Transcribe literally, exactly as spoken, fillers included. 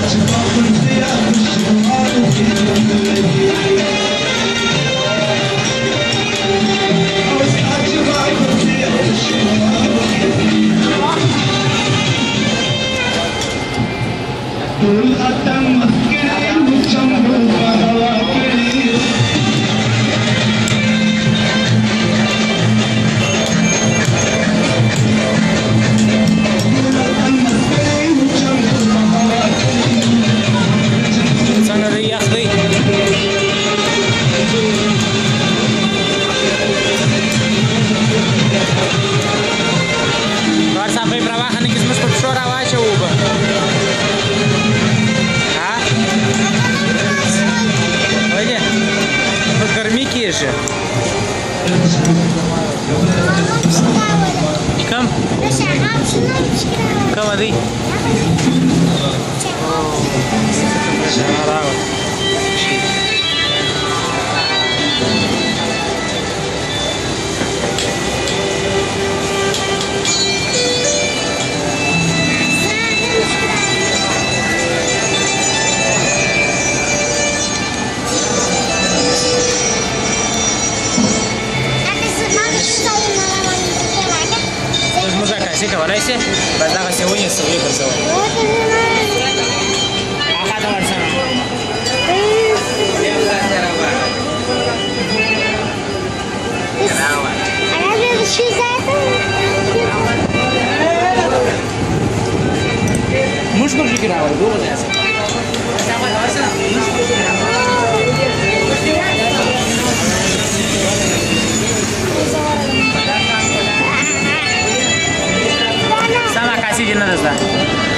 Cam? Cam adi? Así que van a irse, ¿verdad? Que se voy a subir con eso. Acá está Barcelona. مش برجع كده ولا جوه ده sama kasih jenis dah.